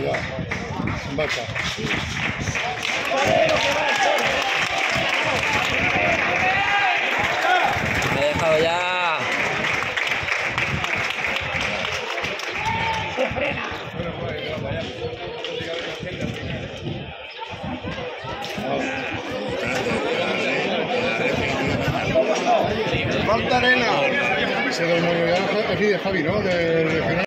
En vaca. Me he dejado ya. Falta arena. Ese del Moño de Javi, ¿no? De